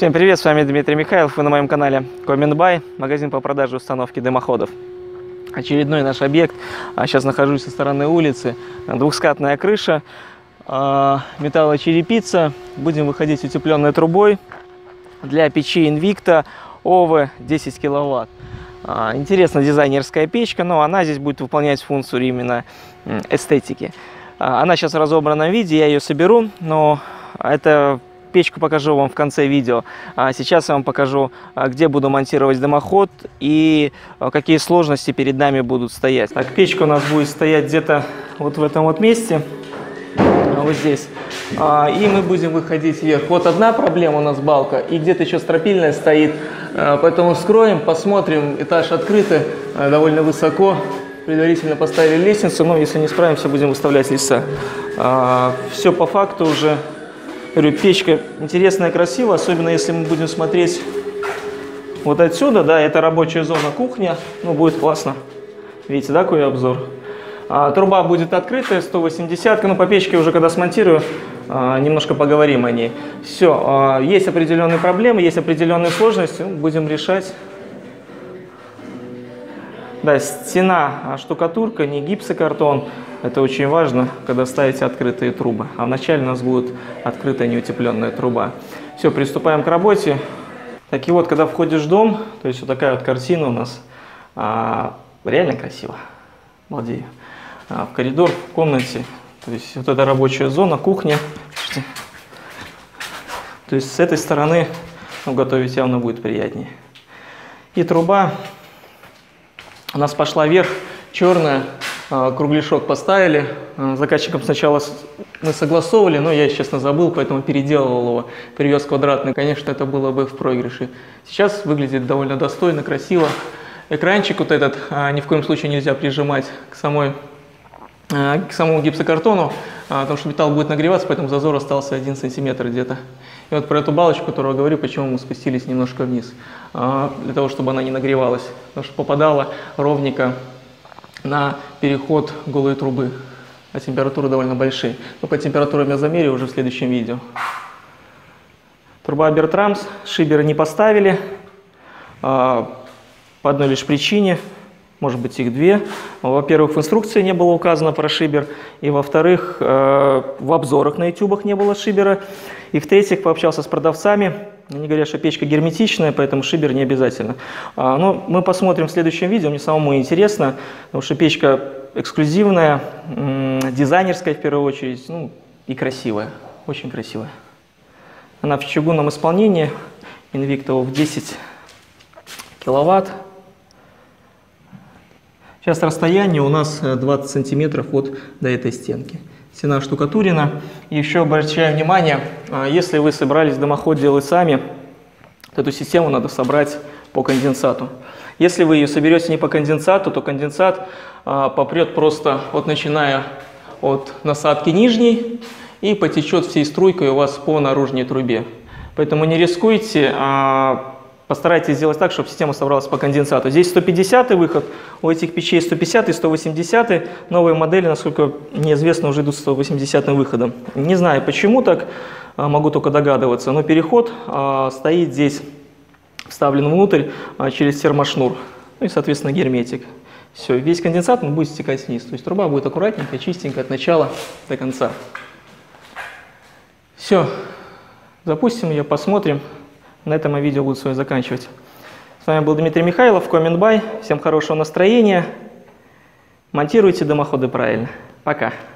Всем привет, с вами Дмитрий Михайлов, вы на моем канале Комментбай, магазин по продаже установки дымоходов. Очередной наш объект, сейчас нахожусь со стороны улицы, двухскатная крыша, металлочерепица, будем выходить утепленной трубой для печи Invicta OVE 10 киловатт. Интересная дизайнерская печка, но она здесь будет выполнять функцию именно эстетики. Она сейчас в разобранном виде, я ее соберу, но это печку покажу вам в конце видео. Сейчас я вам покажу, где буду монтировать дымоход и какие сложности перед нами будут стоять. Так, печка у нас будет стоять где-то вот в этом вот месте, вот здесь. И мы будем выходить вверх. Вот одна проблема у нас балка, и где-то еще стропильная стоит. Поэтому вскроем, посмотрим. Этаж открытый, довольно высоко. Предварительно поставили лестницу, но если не справимся, будем выставлять леса. Все по факту уже. Говорю, печка интересная, красивая, особенно если мы будем смотреть вот отсюда, да, это рабочая зона кухня, ну, будет классно. Видите, да, какой обзор? Труба будет открытая, 180, но по печке уже когда смонтирую, немножко поговорим о ней. Все, есть определенные проблемы, есть определенные сложности, будем решать. Да, стена, штукатурка, не гипсокартон. Это очень важно, когда ставите открытые трубы. А вначале у нас будет открытая неутепленная труба. Все, приступаем к работе. Так и вот, когда входишь в дом, то есть вот такая вот картина у нас. Реально красиво. Балдею. В коридор, в комнате. То есть вот эта рабочая зона, кухня. То есть с этой стороны готовить явно будет приятнее. И труба у нас пошла вверх, черная. Кругляшок поставили. Заказчиком сначала мы согласовывали, но я, честно, забыл, поэтому переделывал его, привез квадратный. Конечно, это было бы в проигрыше. Сейчас выглядит довольно достойно, красиво. Экранчик вот этот ни в коем случае нельзя прижимать к самому гипсокартону, потому что металл будет нагреваться, поэтому зазор остался 1 сантиметр где-то. И вот про эту балочку, которую я говорю, почему мы спустились немножко вниз, для того, чтобы она не нагревалась, потому что попадала ровненько на переход голой трубы, а температуры довольно большие. Но по температурам я замерю уже в следующем видео. Труба Бертрамс, шиберы не поставили, по одной лишь причине, может быть их две. Во-первых, в инструкции не было указано про шибер, и во-вторых, в обзорах на ютубах не было шибера, и в-третьих, пообщался с продавцами. Они говорят, что печка герметичная, поэтому шибер не обязательно. Но мы посмотрим в следующем видео, мне самому интересно, потому что печка эксклюзивная, дизайнерская в первую очередь, ну и красивая, очень красивая. Она в чугунном исполнении, Invicta в 10 киловатт. Сейчас расстояние у нас 20 сантиметров вот до этой стенки. Стена штукатурена. И еще обращаю внимание, если вы собрались дымоход делать сами, то эту систему надо собрать по конденсату. Если вы ее соберете не по конденсату, то конденсат попрет просто, вот начиная от насадки нижней, и потечет всей струйкой у вас по наружной трубе. Поэтому не рискуйте, постарайтесь сделать так, чтобы система собралась по конденсату. Здесь 150 выход, у этих печей 150 и 180. Новые модели, насколько мне известно, уже идут с 180 выходом. Не знаю почему так, могу только догадываться, но переход стоит здесь, вставлен внутрь через термошнур, ну и, соответственно, герметик. Все, весь конденсат будет стекать вниз, то есть труба будет аккуратненькая, чистенькая от начала до конца. Все, запустим ее, посмотрим. На этом я видео буду свое заканчивать. С вами был Дмитрий Михайлов, Комментбай. Всем хорошего настроения. Монтируйте дымоходы правильно. Пока.